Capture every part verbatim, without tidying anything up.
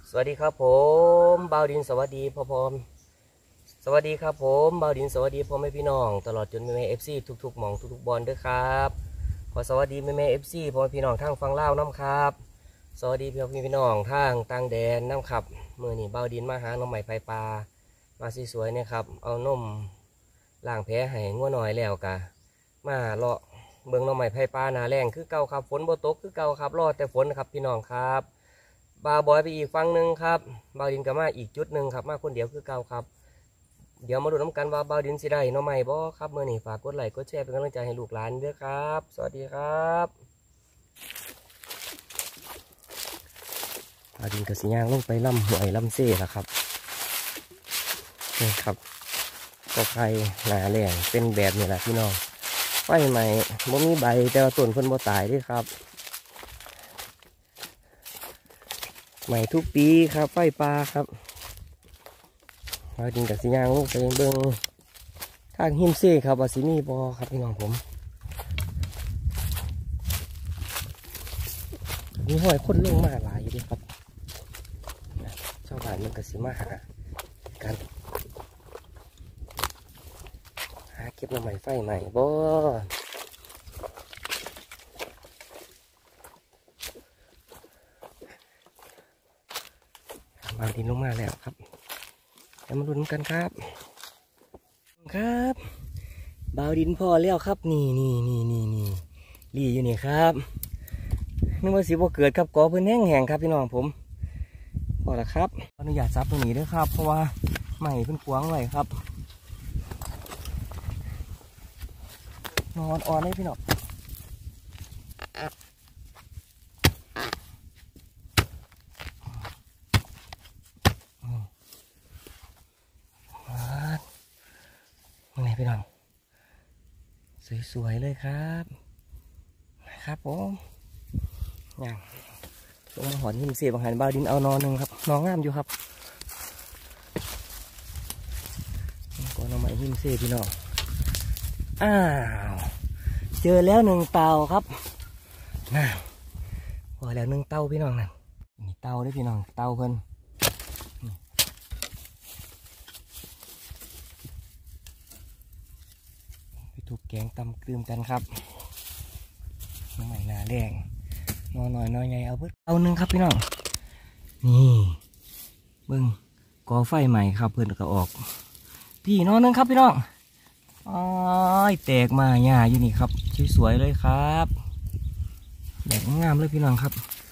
สวัสดีครับผมบ่าวดินสวัสดีพ่อพรสวัสดีครับผมบ่าวดินสวัสดีพ่อแม่พี่น้องตลอดจนแม่แม่เอฟซีทุกๆหม่องทุกๆบอลด้วยครับขอสวัสดีแม่แม่เอฟซีพ่อแม่พี่น้องทางฝั่งลาวน้ำครับสวัสดีพี่พี่น้องทางต่างแดนน้ำครับมือนี่บ่าวดินมาหาน้องใหม่ไฟปลามาสวยๆเนี่ยครับเอานมล้างแผลให้งัวหน่อยแล้วกะมาเลาะเบิ่งน้องใหม่ไฟปลาหนาแรงคือเก่าครับฝนบ่ตกคือเก่าครับรอแต่ฝนครับพี่น้องครับบาวบอยไปอีกฝั่งหนึ่งครับบาวดินกับมาอีกจุดหนึ่งครับมาคนเดียวคือเก่าครับเดี๋ยวมาดูน้ำกันว่าบาวดินสิได้น้องใหม่บ่ครับเมื่อนี้ฝากกดไลค์กดแชร์เป็นกำลังใจให้ลูกหลานด้วยครับสวัสดีครับบาวดินกับสีย่างลงไปลำหวยลำเซ่ละครับนี่ครับก็ใครหนาแรงเป็นแบบนี้แหละพี่น้องไฟใหม่บ่มีใบแต่ว่าต้นเพิ่นบ่ตายด้วยครับใหม่ทุกปีครับไฟปลาครับเราดินกับสีย่างลงไปเบิ้งทางหิมเซ่ครับว่าสีมีบอครับพี่น้องผมมีห้อยคนลงมาหลายอยู่ด้วยครับชาวบ้านมันกับสีมาหากันหาเก็บน้ำใหม่ไฟใหม่บ่บางดินลงมาแล้วครับแล้วมาลุ้นกันครับครับบาวดินพอแล้วครับนี่นี่นี่นี่นี่รีอยู่นี่ครับนึกว่าสิบ่เกิดครับกอเพิ่นแห้งแห้งครับพี่น้องผมพอแล้วครับอนุญาตซับตรงนี้ด้วยครับเพราะว่าใหม่เพิ่นกว้างไว้ครับนอนอ่อนเลยพี่น้องนี่พี่น้องสวยๆเลยครับครับผมอย่างลงมาหอนหิมเสียบางหันบาวดินเอานอนหนึ่งครับน้องงามอยู่ครับก่อนเอาใหม่หิมเสียพี่น้องอ้าวเจอแล้วหนึ่งเต่าครับน่าพอแล้วหนึ่งเต่าพี่น้องนั่นนี่เต่าด้วยพี่น้องเต่าเพิ่นไปถูกแกงตำกลืมกันครับน้องใหม่นาแดงนอนหน่อยนอนไงเอาเพิ่มเอาหนึ่งครับพี่น้องนี่เบิ้งก่อไฟใหม่ครับเพื่อนก็ออกพี่นอนหนึ่งครับพี่น้องอ้อยแตกมาหญ้าอยู่นี่ครับสวยๆเลยครับแดกงามเลยพี่น้องครับ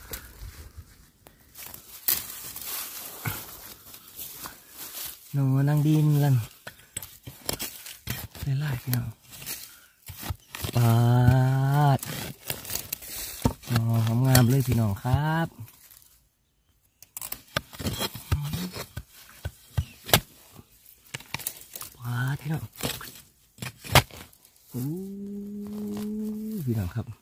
นอนนั่งดินลันไล่ๆพี่น้องปาดนอนงามเลยพี่น้องครับปาดพี่น้องอู้พี่น้องครับ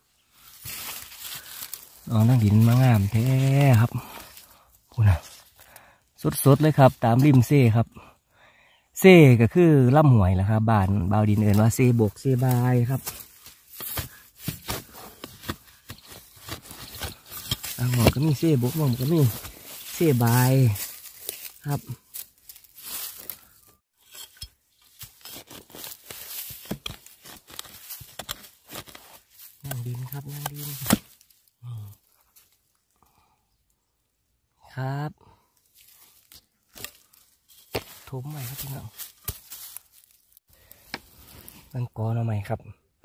นอนนั่งดินมางามแท้ครับคุณนะสดๆเลยครับตามริมเซ่ครับเซ่ก็คือล่ำหวยแหละครับบ้านบาวดินเอินว่าเซ่บกเซ่บายครับอ่างหมอกก็มีเซ่บกหมอกก็มีเซ่บายครับนั่งดินครับนั่งดินครับทุบใหม่ครับพี่น้องมันกอเอาใหม่ครับ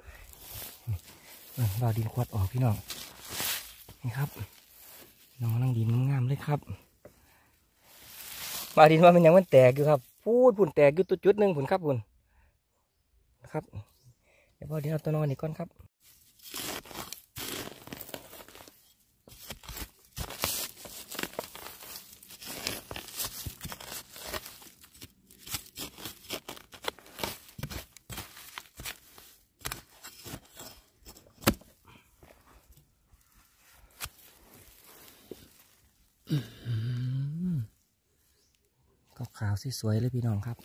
บาวดินควัดออกพี่น้องนี่ครับน้องนั่งดินงามเลยครับบาวดินว่ามันยังมันแตกอยู่ครับพูดผุ่นแตกอยู่ตัวจุดหนึ่งผุ่นครับผุ่นครับเดี๋ยวบาวดินเอาตัวนอนอีกก่อนครับก็ขาวสวยๆเลยพี่น้องครับ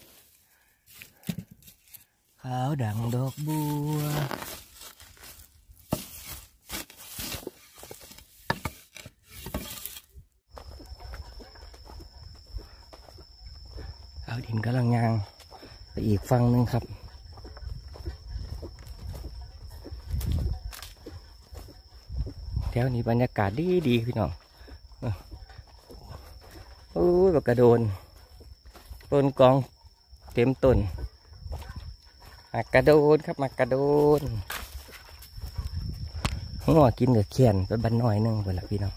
ขาวดังดอกบัวคเอาดินกำลังยางไปอีกฝั่งหนึ่งครับแถวนี้บรรยากาศดีดีพี่น้องโอ้ยบักกระโดนต้นกองเต็มต้นมากระโดนครับมากระโดนหัวกินกับเขียนไปบันน้อยนึงไปละพี่น้อง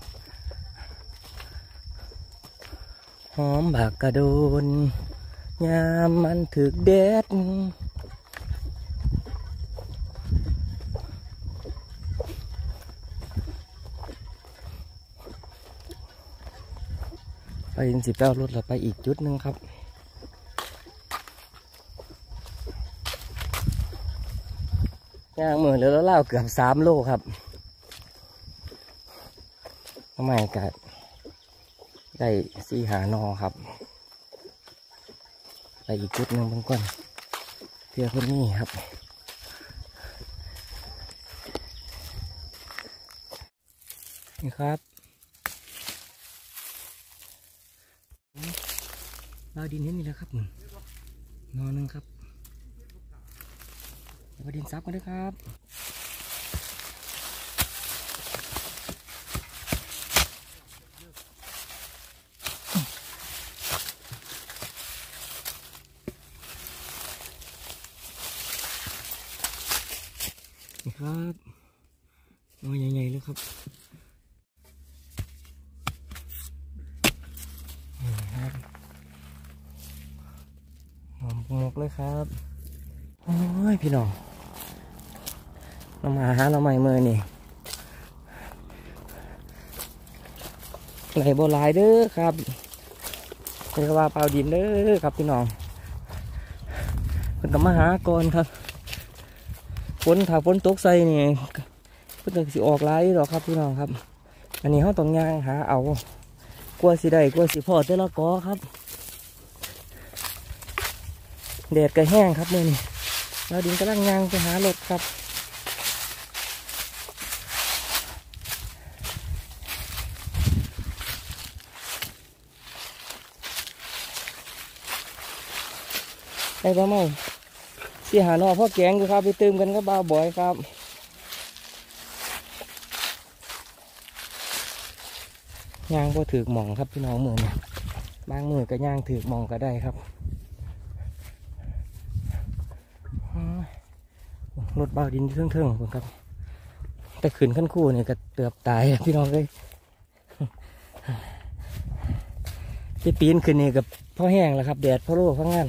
หอมบักกระโดนยามมันถึกแดดไปยินสิบเก้ารถเราไปอีกจุดหนึ่งครับย่างมือแล้วเล่าเกือบสามโลครับทำไมกัดได้สี่หานอครับไปอีกจุดหนึ่งบางก้อนเพื่อคนนี้ครับนี่ครับเราดินเห็นนี่แล้วครับหนึ่งนอนหนึ่งครับเราดินซับกันด้วยครับนี่ครับนอนใหญ่ๆเลยครับหอมหมกเลยครับโอ้ยพี่น้องเรามาหาเราใหม่เมื่อนี่ไหลบัวลายเด้อครับเรียกว่าเปล่าดินเด้อครับพี่น้องเป็นกับมาหาก่อนครับฝนถ้าฝนตกใส่นี่เพิ่นสิออกลายหรอกครับพี่น้องครับอันนี้เขาต้องย่างหาเอากลัวสิได้กลัวสิพอแต่ละกอครับแดดก็แห้งครับเมื่อนี้เราดินกำลังย่างไปหารถครับได้ปะมั้งสี่หานอพ่อแกงดูครับไปเติมกันก็บ้าบ่อยครับย่างก็ถือหม่องครับพี่น้องมือเนี่ยบางมือก็ย่างถือหม่องก็ได้ครับรถเบาดินเทิงๆผมครับแต่ขืนขั้นคู่เนี่ยก็เตือบตายพี่น้องเลยที่ปีนขึ้นนี่กับพ่อแห้งแล้วครับแดดพ่อโลกพ่องาน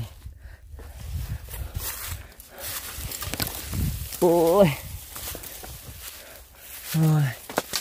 โอ้ยโอ้ย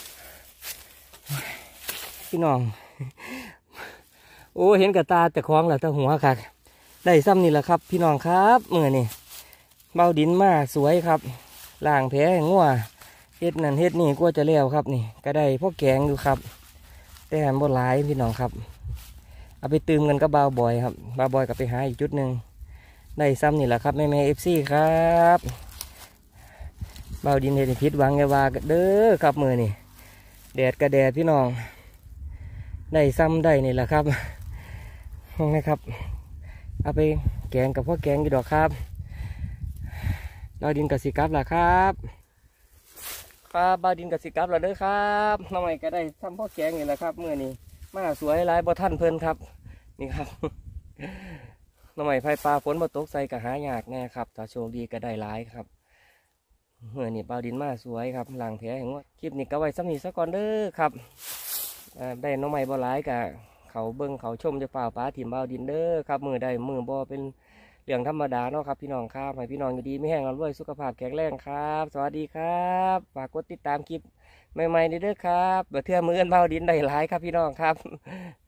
พี่น้องโอ้เห็นกับตาแต่คล้องแล้วแต่หัวค่ะได้ซ้ำนี่แหละครับพี่น้องครับเมื่อนี่เบาดินมาสวยครับล่างแผลงัวเฮ็ดนั่นเฮ็ดนี่ก็จะเลี้ยวครับนี่ก็ได้พวกแกงดูครับแต่หันบนหลายพี่น้องครับเอาไปตืมกันก็เบาบ่อยครับเบาบ่อยกับไปหาอีกจุดหนึ่งได้ซ้ำนี่แหละครับแม่แม่เอฟซีครับเบาดินเห็ดพิษวังไงว่าเด้อครับมือนี่แดดกระแดดพี่น้องได้ซ้ำได้นี่แหละครับห้องนะครับเอาไปแกงกับพวกแกงกี่ดอกครับเราดินกับสีกับล่ะครับครับบาดินกับสีกับล่ะเด้อครับน้องใหม่ก็ได้ซ้ำพวกแกงนี่แหละครับมือนี่มาสวยหลายบ่ท่านเพลินครับนี่ครับน้องใหม่ไฟปลาฝนบ่ตกใส่กะหายากแน่ครับถ้าโชคดีก็ได้หลายครับเมื่อนี่เบาดินมาสวยครับหลังแผลเห็นว่าคลิปนี้ก็ไว้ซ้ำนี้ซะก่อนเด้อครับได้น้องใหม่บ่หลายกะเขาเบิ้งเขาชมจะเปล่าป้าถิ่มเบาดินเด้อครับมือได้มือบ่เป็นเรื่องธรรมดาเนาะครับพี่น้องครับให้พี่น้องอยู่ดีไม่แห้งเราด้วยสุขภาพแข็งแรงครับสวัสดีครับฝากกดติดตามคลิปใหม่ๆเด้อครับเบื่อเทื่อมือเอื้อนเบาดินได้หลายครับพี่น้องครับ